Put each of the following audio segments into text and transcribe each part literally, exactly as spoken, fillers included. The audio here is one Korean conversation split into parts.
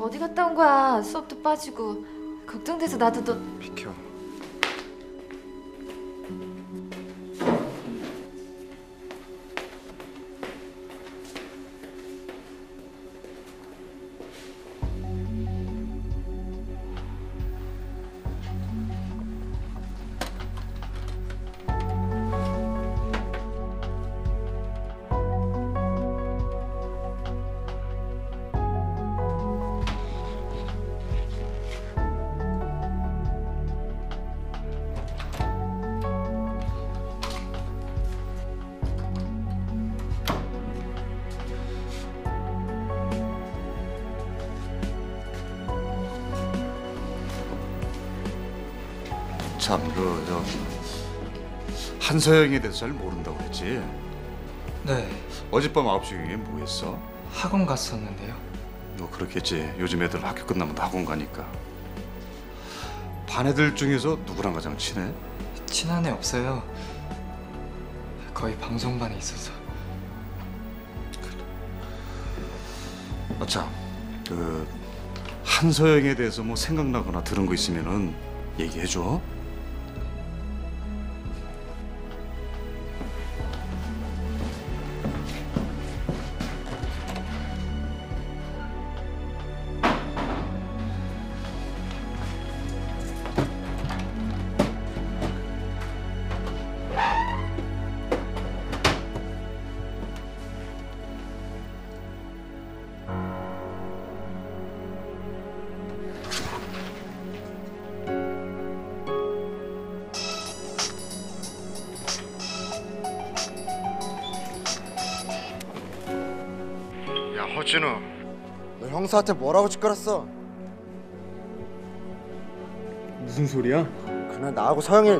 어디 갔다 온 거야? 수업도 빠지고. 걱정돼서 나도 너... 비켜. 참, 그, 저 한서영에 대해서 잘 모른다고 그랬지? 네, 어젯밤 아홉 시 경에 뭐 했어? 학원 갔었는데요. 뭐 그렇겠지. 요즘 애들 학교 끝나면 다 학원 가니까. 반 애들 중에서 누구랑 가장 친해? 친한 애 없어요. 거의 방송반에 있어서. 아, 참, 그 한서영에 대해서 뭐 생각나거나 들은 거 있으면은 얘기해줘. 야, 허진우. 너 형사한테 뭐라고 짓거렸어? 무슨 소리야? 그날 나하고 서영이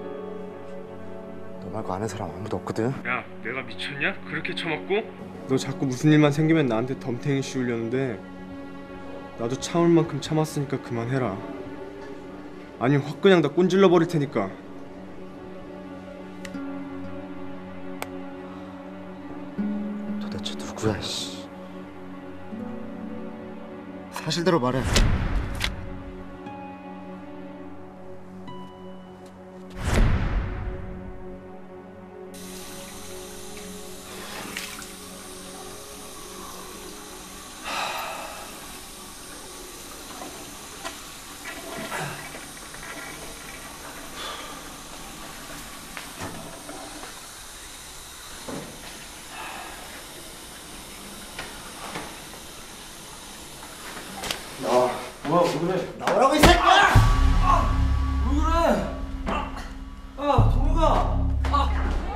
너 말고 아는 사람 아무도 없거든. 야, 내가 미쳤냐? 그렇게 처먹고? 너 자꾸 무슨 일만 생기면 나한테 덤탱이 씌우려는데 나도 참을 만큼 참았으니까 그만해라. 아니면 확 그냥 다 꼰질러 버릴 테니까. 도대체 누구야, 씨. 사실대로 말해. 뭐야, 왜 그래? 나오라고 이 새끼야! 왜 그래? 아, 동욱아. 아.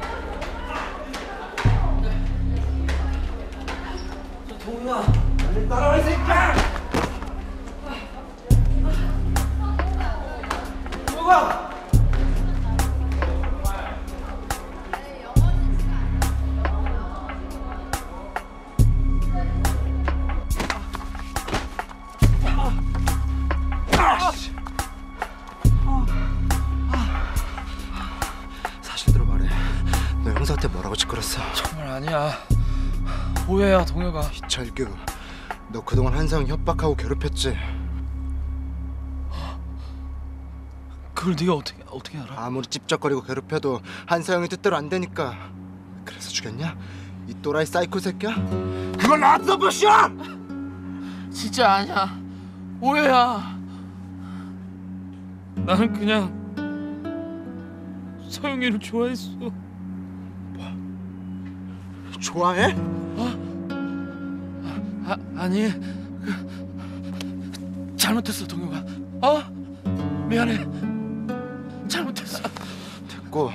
저 동욱아. 빨리 따라와 이 새끼야! 동욱아. 사실대로 말해. 너 형사한테 뭐라고 짓거렸어? 정말 아니야. 오해야, 동혁아. 이철규, 너 그동안 한서영 협박하고 괴롭혔지? 그걸 네가 어떻게 어떻게 알아? 아무리 찝쩍거리고 괴롭혀도 한서영이 뜻대로 안 되니까. 그래서 죽였냐? 이 또라이 사이코 새끼야? 그건 나한테 덮으시오! 진짜 아니야. 오해야. 나는 그냥 서영이를 좋아했어. 좋아해? 아, 아니 그, 잘못했어, 동혁아. 어? 미안해. 잘못했어. 됐고,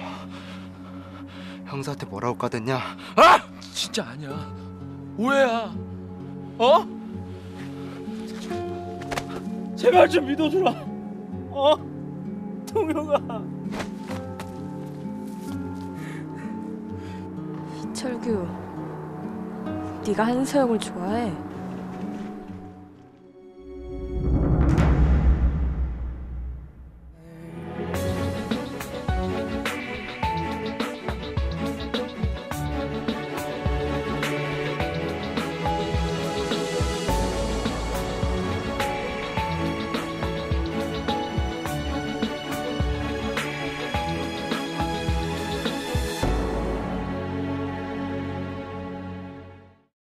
형사한테 뭐라고 까댔냐? 아! 진짜 아니야. 오해야. 어? 제발 좀 믿어주라. 어? 동혁아. 철규, 네가 한서영을 좋아해?